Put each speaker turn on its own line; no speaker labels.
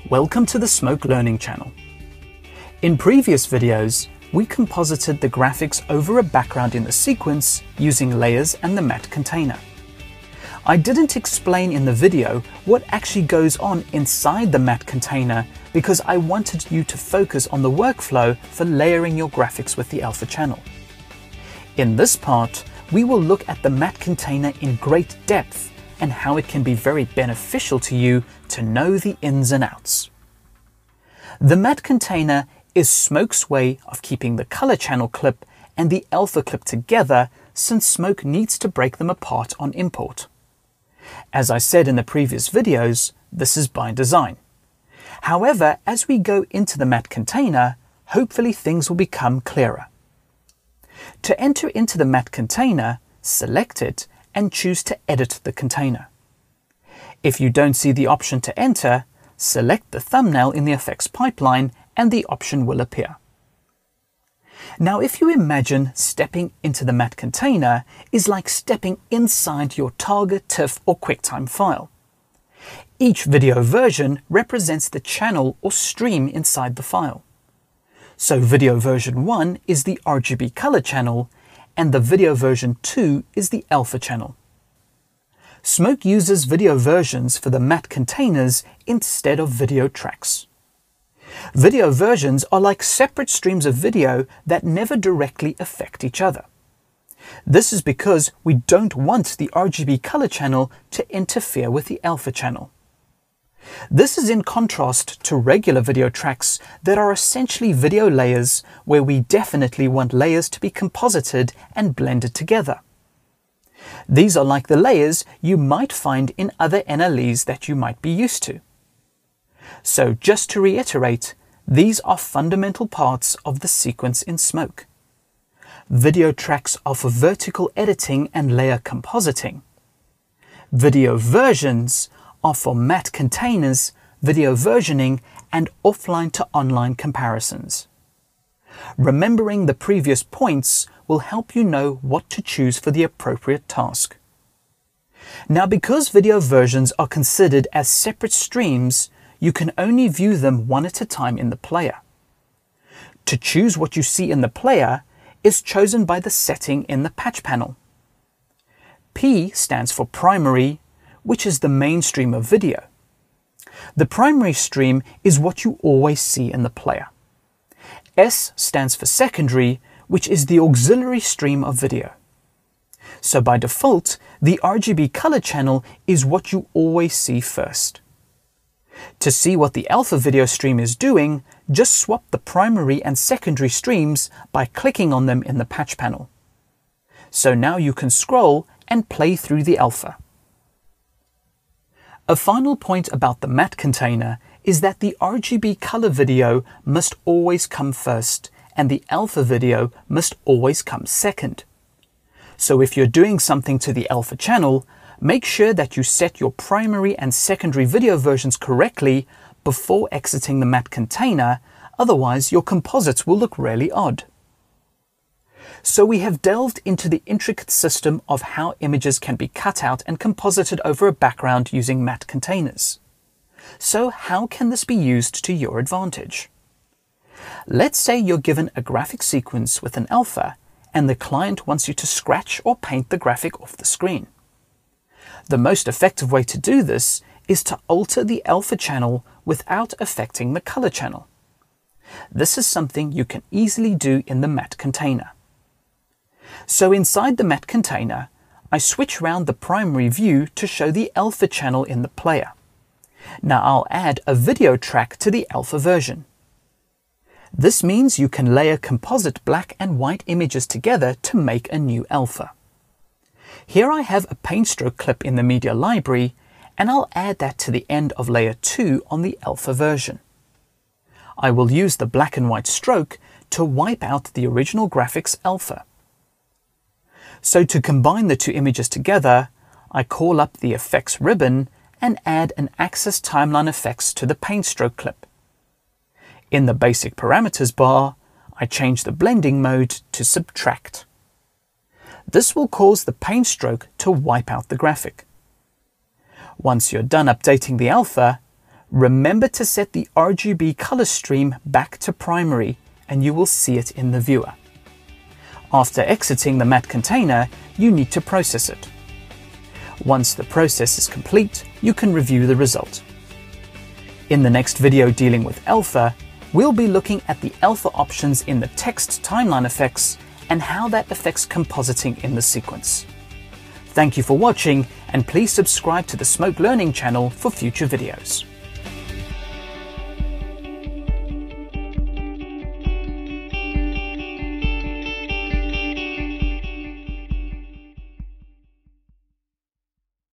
Welcome to the Smoke Learning channel. In previous videos, we composited the graphics over a background in the sequence using layers and the matte container. I didn't explain in the video what actually goes on inside the matte container because I wanted you to focus on the workflow for layering your graphics with the alpha channel. In this part, we will look at the matte container in great depth and how it can be very beneficial to you to know the ins and outs. The matte container is Smoke's way of keeping the color channel clip and the alpha clip together, since Smoke needs to break them apart on import. As I said in the previous videos, this is by design. However, as we go into the matte container, hopefully things will become clearer. To enter into the matte container, select it and choose to edit the container. If you don't see the option to enter, select the thumbnail in the effects pipeline and the option will appear. Now, if you imagine stepping into the matte container is like stepping inside your target, TIFF or QuickTime file. Each video version represents the channel or stream inside the file. So video version 1 is the RGB color channel and the video version 2 is the alpha channel. Smoke uses video versions for the matte containers instead of video tracks. Video versions are like separate streams of video that never directly affect each other. This is because we don't want the RGB color channel to interfere with the alpha channel. This is in contrast to regular video tracks that are essentially video layers, where we definitely want layers to be composited and blended together. These are like the layers you might find in other NLEs that you might be used to. So just to reiterate, these are fundamental parts of the sequence in Smoke. Video tracks are for vertical editing and layer compositing. Video versions are for matte containers, video versioning, and offline to online comparisons. Remembering the previous points will help you know what to choose for the appropriate task. Now, because video versions are considered as separate streams, you can only view them one at a time in the player. To choose what you see in the player is chosen by the setting in the patch panel. P stands for primary, which is the main stream of video. The primary stream is what you always see in the player. S stands for secondary, which is the auxiliary stream of video. So by default, the RGB color channel is what you always see first. To see what the alpha video stream is doing, just swap the primary and secondary streams by clicking on them in the patch panel. So now you can scroll and play through the alpha. A final point about the matte container is that the RGB color video must always come first and the alpha video must always come second. So if you're doing something to the alpha channel, make sure that you set your primary and secondary video versions correctly before exiting the matte container, otherwise your composites will look really odd. So we have delved into the intricate system of how images can be cut out and composited over a background using matte containers. So how can this be used to your advantage? Let's say you're given a graphic sequence with an alpha and the client wants you to scratch or paint the graphic off the screen. The most effective way to do this is to alter the alpha channel without affecting the color channel. This is something you can easily do in the matte container. So inside the matte container, I switch around the primary view to show the alpha channel in the player. Now I'll add a video track to the alpha version. This means you can layer composite black and white images together to make a new alpha. Here I have a paint stroke clip in the media library, and I'll add that to the end of layer 2 on the alpha version. I will use the black and white stroke to wipe out the original graphics alpha. So to combine the two images together, I call up the effects ribbon and add an axis timeline effects to the paint stroke clip. In the basic parameters bar, I change the blending mode to subtract. This will cause the paint stroke to wipe out the graphic. Once you're done updating the alpha, Remember to set the RGB color stream back to primary and you will see it in the viewer. After exiting the matte container, you need to process it. Once the process is complete, you can review the result. In the next video dealing with alpha, we'll be looking at the alpha options in the text timeline effects and how that affects compositing in the sequence. Thank you for watching, and please subscribe to the Smoke Learning channel for future videos.